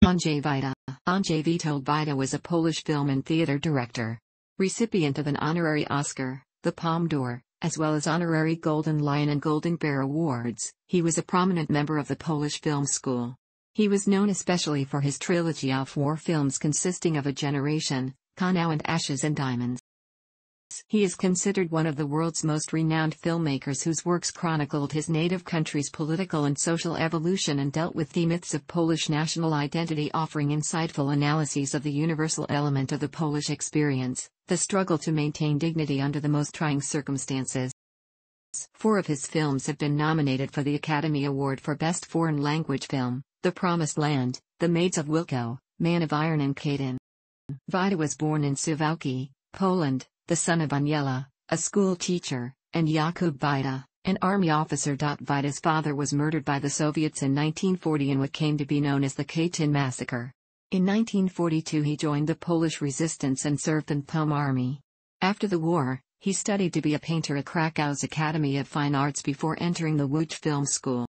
Andrzej Wajda. Andrzej Witold Wajda was a Polish film and theater director. Recipient of an Honorary Oscar, the Palme d'Or, as well as honorary Golden Lion and Golden Bear awards, he was a prominent member of the Polish film school. He was known especially for his trilogy of war films consisting of A Generation, Kanał and Ashes and Diamonds. He is considered one of the world's most renowned filmmakers whose works chronicled his native country's political and social evolution and dealt with the myths of Polish national identity, offering insightful analyses of the universal element of the Polish experience, the struggle to maintain dignity under the most trying circumstances. 4 of his films have been nominated for the Academy Award for Best Foreign Language Film: The Promised Land, The Maids of Wilko, Man of Iron and Kaden. Wajda was born in Suwałki, Poland, the son of Aniela, a school teacher, and Jakub Wajda, an army officer. Wajda's father was murdered by the Soviets in 1940 in what came to be known as the Katyn Massacre. In 1942 he joined the Polish resistance and served in the Palme army. After the war, he studied to be a painter at Krakow's Academy of Fine Arts before entering the Łódź Film School.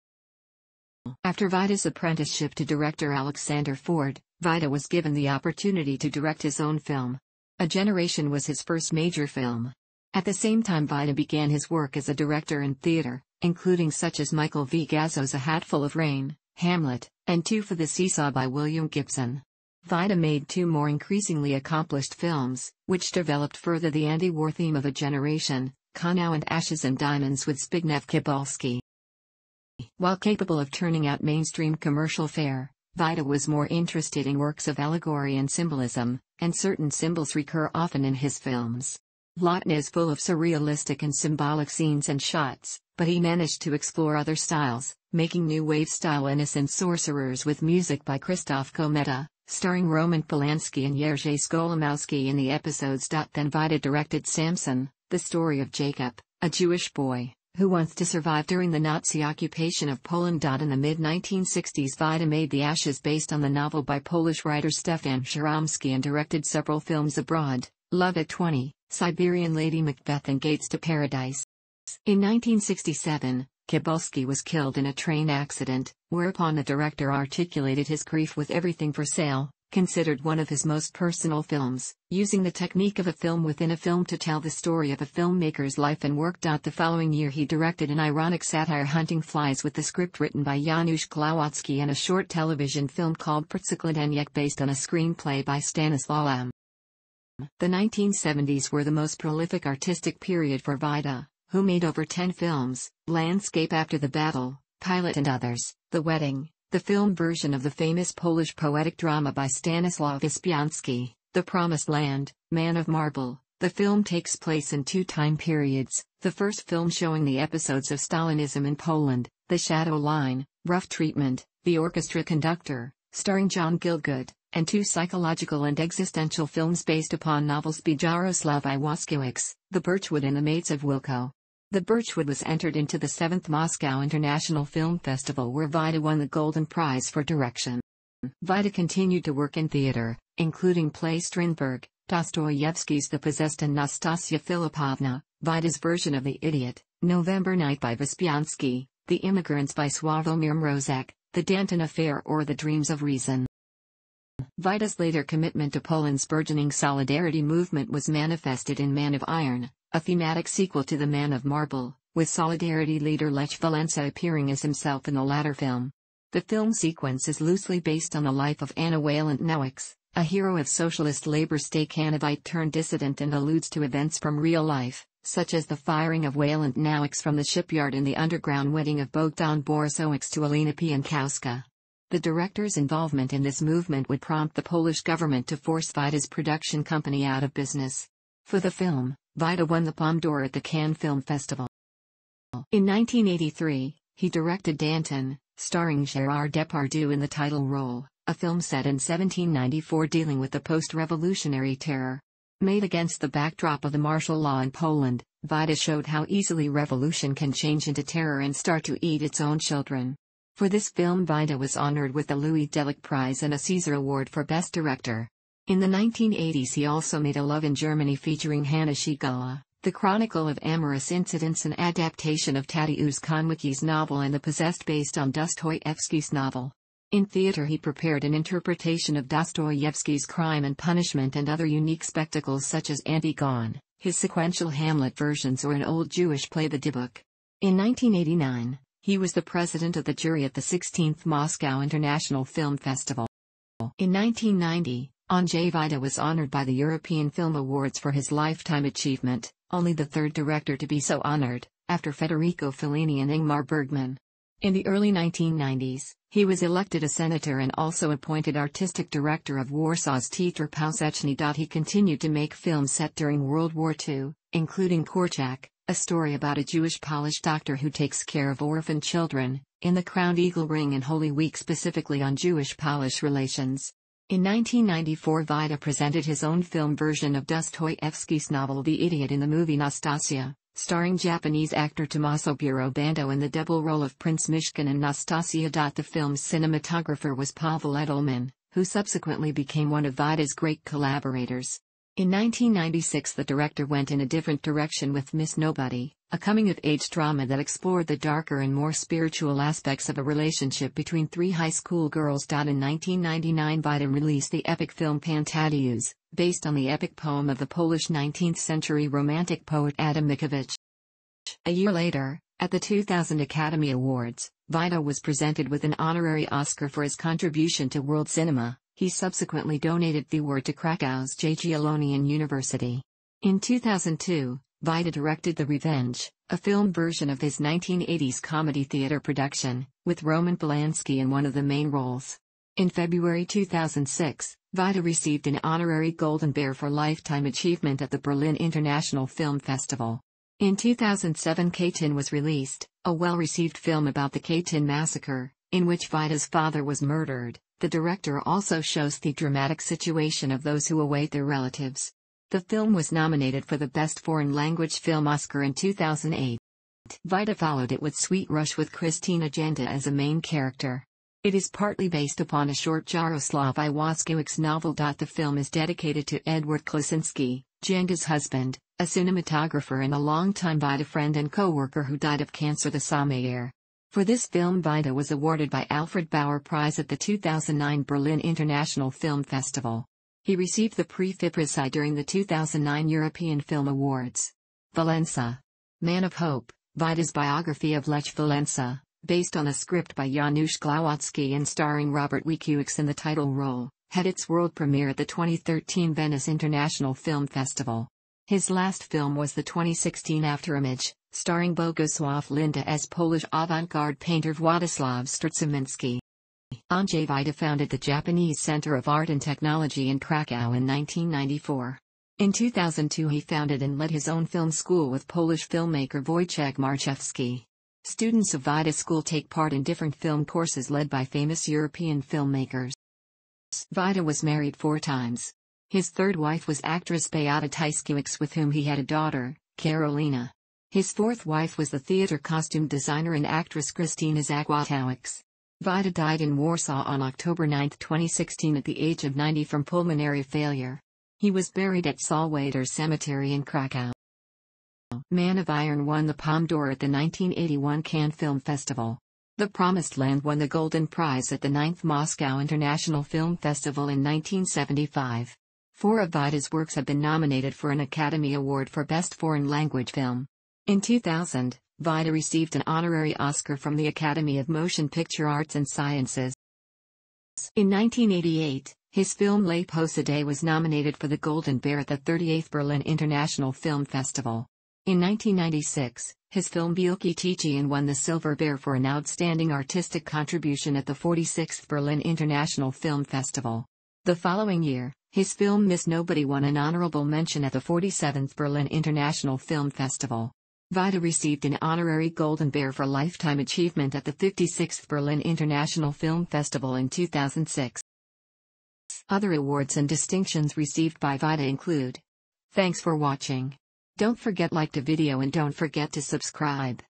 After Wajda's apprenticeship to director Alexander Ford, Wajda was given the opportunity to direct his own film. A Generation was his first major film. At the same time Wajda began his work as a director in theater, including such as Michael V. Gazzo's A Hatful of Rain, Hamlet, and Two for the Seesaw by William Gibson. Wajda made 2 more increasingly accomplished films, which developed further the anti-war theme of A Generation, Kanał and Ashes and Diamonds with Zbigniew Cybulski. While capable of turning out mainstream commercial fare, Wajda was more interested in works of allegory and symbolism, and certain symbols recur often in his films. Latin is full of surrealistic and symbolic scenes and shots, but he managed to explore other styles, making new wave-style innocent sorcerers with music by Krzysztof Kometa, starring Roman Polanski and Jerzy Skolimowski in the episodes. Then Wajda directed Samson, the story of Jacob, a Jewish boy who wants to survive during the Nazi occupation of Poland. In the mid-1960s Wajda made The Ashes based on the novel by Polish writer Stefan Szaromski and directed several films abroad: Love at 20, Siberian Lady Macbeth and Gates to Paradise. In 1967, Cybulski was killed in a train accident, whereupon the director articulated his grief with Everything for Sale, considered one of his most personal films, using the technique of a film within a film to tell the story of a filmmaker's life and work. The following year he directed an ironic satire Hunting Flies with the script written by Janusz Glawodzki and a short television film called Przykład based on a screenplay by Stanislaw M. The 1970s were the most prolific artistic period for Wajda, who made over 10 films: Landscape After the Battle, Pilot and Others, The Wedding, the film version of the famous Polish poetic drama by Stanisław Wyspiański, The Promised Land, Man of Marble. The film takes place in 2 time periods: the first film showing the episodes of Stalinism in Poland, The Shadow Line, Rough Treatment, The Orchestra Conductor, starring John Gielgud, and 2 psychological and existential films based upon novels by Jarosław Iwaskiewicz, The Birchwood and The Maids of Wilko. The Birchwood was entered into the 7th Moscow International Film Festival, where Wajda won the Golden Prize for direction. Wajda continued to work in theater, including plays Strindberg, Dostoevsky's The Possessed and Nastasia Filipovna, Wajda's version of The Idiot, November Night by Wyspiański, The Immigrants by Sławomir Mrozek, The Danton Affair or The Dreams of Reason. Wajda's later commitment to Poland's burgeoning solidarity movement was manifested in Man of Iron, a thematic sequel to The Man of Marble, with Solidarity leader Lech Walesa appearing as himself in the latter film. The film sequence is loosely based on the life of Anna Wayland-Nowicz, a hero of socialist labor Stakhanovite turned dissident, and alludes to events from real life, such as the firing of Wayland-Nowicz from the shipyard and the underground wedding of Bogdan Borisowicz to Alina Piankowska. The director's involvement in this movement would prompt the Polish government to force Wajda's production company out of business. For the film, Wajda won the Palme d'Or at the Cannes Film Festival. In 1983, he directed Danton, starring Gérard Depardieu in the title role, a film set in 1794 dealing with the post-revolutionary terror. Made against the backdrop of the martial law in Poland, Wajda showed how easily revolution can change into terror and start to eat its own children. For this film Wajda was honored with the Louis Delic Prize and a Caesar Award for Best Director. In the 1980s he also made A Love in Germany featuring Hanna Szygula, the chronicle of amorous incidents, an adaptation of Tadeusz Konwicki's novel, and The Possessed based on Dostoevsky's novel. In theater he prepared an interpretation of Dostoevsky's Crime and Punishment and other unique spectacles such as Antigone, his sequential Hamlet versions, or an old Jewish play The Dybbuk. In 1989, he was the president of the jury at the 16th Moscow International Film Festival. In 1990, Andrzej Wajda was honored by the European Film Awards for his lifetime achievement, only the third director to be so honored, after Federico Fellini and Ingmar Bergman. In the early 1990s, he was elected a senator and also appointed artistic director of Warsaw's Teatr Powszechny. He continued to make films set during World War II, including Korczak, a story about a Jewish Polish doctor who takes care of orphan children, In the Crowned Eagle Ring and Holy Week, specifically on Jewish-Polish relations. In 1994, Wajda presented his own film version of Dostoevsky's novel The Idiot in the movie Nastasia, starring Japanese actor Tommaso Burobando in the double role of Prince Mishkin and Nastasia. The film's cinematographer was Pavel Edelman, who subsequently became one of Wajda's great collaborators. In 1996, the director went in a different direction with Miss Nobody, a coming-of-age drama that explored the darker and more spiritual aspects of a relationship between three high school girls. In 1999, Wajda released the epic film Pantadius, based on the epic poem of the Polish 19th-century romantic poet Adam Mickiewicz. A year later, at the 2000 Academy Awards, Wajda was presented with an honorary Oscar for his contribution to world cinema. He subsequently donated the award to Krakow's Jagiellonian University. In 2002, Wajda directed The Revenge, a film version of his 1980s comedy theater production, with Roman Polanski in one of the main roles. In February 2006, Wajda received an honorary Golden Bear for lifetime achievement at the Berlin International Film Festival. In 2007, Katyn was released, a well-received film about the Katyn massacre, in which Wajda's father was murdered. The director also shows the dramatic situation of those who await their relatives. The film was nominated for the Best Foreign Language Film Oscar in 2008. Wajda followed it with Sweet Rush with Christina Janda as a main character. It is partly based upon a short Jaroslaw Iwaskiewicz novel. The film is dedicated to Edward Klasinski, Janda's husband, a cinematographer and a longtime Wajda friend and co-worker who died of cancer the same year. For this film, Wajda was awarded by Alfred Bauer Prize at the 2009 Berlin International Film Festival. He received the Prix Fiprisi during the 2009 European Film Awards. Valença. Man of Hope, Wajda's biography of Lech Walesa, based on a script by Janusz Glowacki and starring Robert Wiekiewicz in the title role, had its world premiere at the 2013 Venice International Film Festival. His last film was the 2016 Afterimage, starring Bogusław Linda as Polish avant-garde painter Władysław Strzyminski. Andrzej Wajda founded the Japanese Center of Art and Technology in Krakow in 1994. In 2002, he founded and led his own film school with Polish filmmaker Wojciech Marczewski. Students of Wajda School take part in different film courses led by famous European filmmakers. Wajda was married 4 times. His third wife was actress Beata Tyskiewicz, with whom he had a daughter, Karolina. His fourth wife was the theater costume designer and actress Krystyna Zakłatowicz. Wajda died in Warsaw on October 9, 2016 at the age of 90 from pulmonary failure. He was buried at Solwader Cemetery in Krakow. Man of Iron won the Palme d'Or at the 1981 Cannes Film Festival. The Promised Land won the Golden Prize at the 9th Moscow International Film Festival in 1975. 4 of Wajda's works have been nominated for an Academy Award for Best Foreign Language Film. In 2000, Wajda received an honorary Oscar from the Academy of Motion Picture Arts and Sciences. In 1988, his film Les Possédés was nominated for the Golden Bear at the 38th Berlin International Film Festival. In 1996, his film Wielkie Teachian won the Silver Bear for an outstanding artistic contribution at the 46th Berlin International Film Festival. The following year, his film Miss Nobody won an honorable mention at the 47th Berlin International Film Festival. Wajda received an honorary Golden Bear for lifetime achievement at the 56th Berlin International Film Festival in 2006. Other awards and distinctions received by Wajda include: Thanks for watching. Don't forget like the video and don't forget to subscribe.